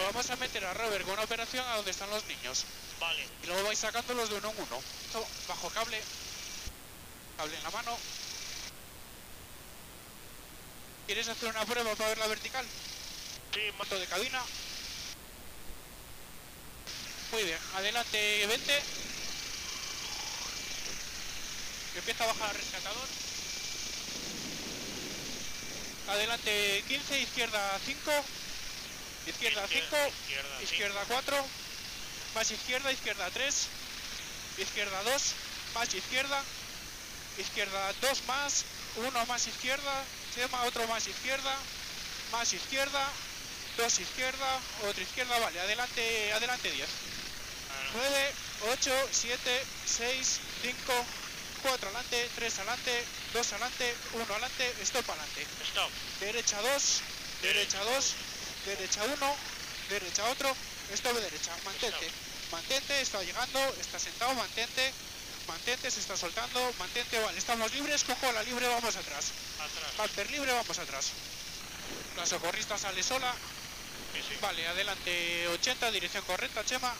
vamos a meter a Robert con una operación a donde están los niños. Vale. Y luego vais sacándolos de uno en uno. Esto, bajo cable. Cable en la mano. ¿Quieres hacer una prueba para ver la vertical? Sí, Moto de cabina. Muy bien, adelante 20. Empieza a bajar el rescatador. Adelante 15, izquierda 5. Izquierda 5, izquierda 4. Más izquierda, izquierda 3. Izquierda 2, más izquierda. Izquierda 2 más. 1 más izquierda. Chema, otro más izquierda. Más izquierda. 2 izquierda, otra izquierda, vale, adelante, adelante 10. 9, 8, 7, 6, 5, 4 adelante, 3 adelante, 2 adelante, 1 adelante, stop adelante. Stop. Derecha 2, derecha 2, derecha 1, derecha otro, stop derecha, mantente. Stop. Mantente, está llegando, está sentado, mantente. Mantente, se está soltando, mantente, vale, estamos libres, cojo la libre, vamos atrás. Atrás. Camper libre, vamos atrás. La socorrista sale sola. Sí, sí. Vale, adelante 80, dirección correcta, Chema.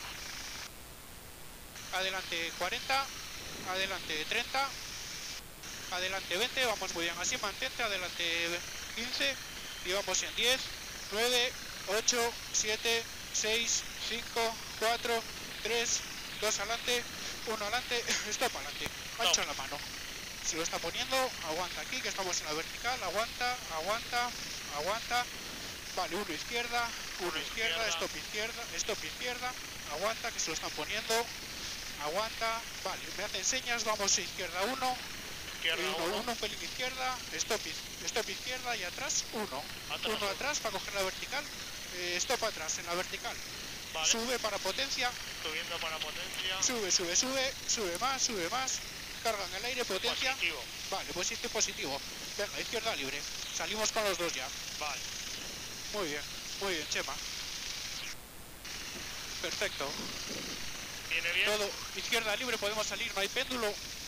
Adelante 40, adelante 30, adelante 20, vamos muy bien así, mantente, adelante 15, y vamos en 10, 9, 8, 7, 6, 5, 4, 3, 2 adelante, 1 adelante, stop adelante, ancho en la mano. Si lo está poniendo, aguanta aquí, que estamos en la vertical, aguanta, aguanta, aguanta. Vale, 1 izquierda, 1 izquierda, stop izquierda, aguanta, que se lo están poniendo, aguanta, vale, me hacen señas, vamos a izquierda 1, Izquierda 1, un pelín izquierda, stop izquierda y atrás 1, 1 atrás para coger la vertical, stop atrás en la vertical, vale. Sube para potencia, Subiendo para potencia. Sube más, carga en el aire, potencia, Positivo. Vale, positivo, venga, izquierda libre, salimos con los dos ya. Vale. Muy bien, Chema. Perfecto. ¿Viene bien? Todo izquierda libre, podemos salir, no hay péndulo.